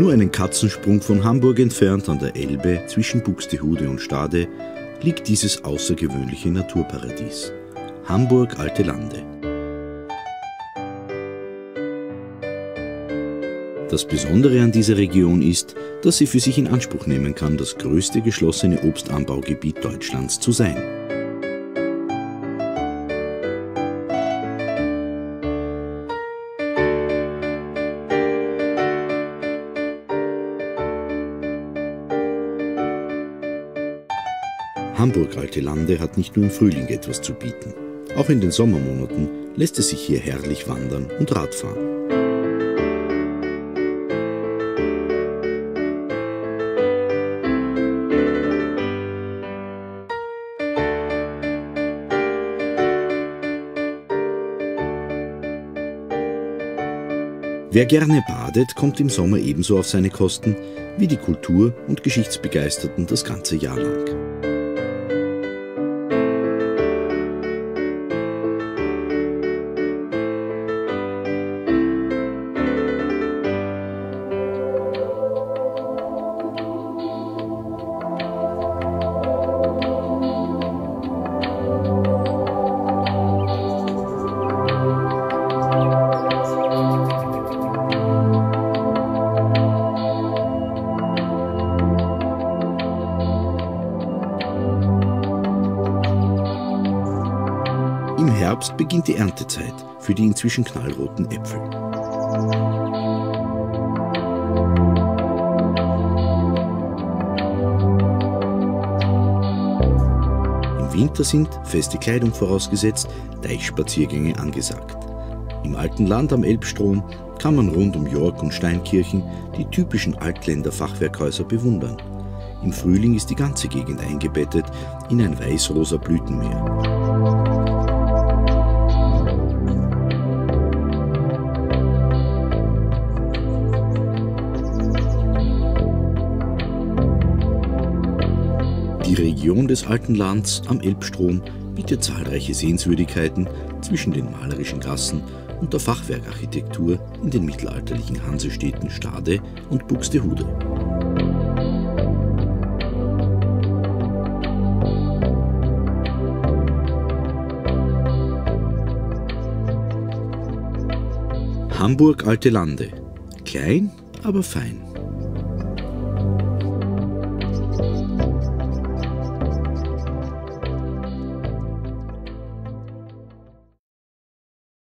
Nur einen Katzensprung von Hamburg entfernt an der Elbe zwischen Buxtehude und Stade liegt dieses außergewöhnliche Naturparadies. Hamburg-Alte Lande. Das Besondere an dieser Region ist, dass sie für sich in Anspruch nehmen kann, das größte geschlossene Obstanbaugebiet Deutschlands zu sein. Hamburg-Alte Lande hat nicht nur im Frühling etwas zu bieten. Auch in den Sommermonaten lässt es sich hier herrlich wandern und Radfahren. Wer gerne badet, kommt im Sommer ebenso auf seine Kosten wie die Kultur- und Geschichtsbegeisterten das ganze Jahr lang. Im Herbst beginnt die Erntezeit für die inzwischen knallroten Äpfel. Im Winter sind, feste Kleidung vorausgesetzt, Deichspaziergänge angesagt. Im alten Land am Elbstrom kann man rund um York und Steinkirchen die typischen Altländer Fachwerkhäuser bewundern. Im Frühling ist die ganze Gegend eingebettet in ein weiß-rosa Blütenmeer. Die Region des alten Lands am Elbstrom bietet zahlreiche Sehenswürdigkeiten zwischen den malerischen Gassen und der Fachwerkarchitektur in den mittelalterlichen Hansestädten Stade und Buxtehude. Hamburg-Alte Lande. Klein, aber fein.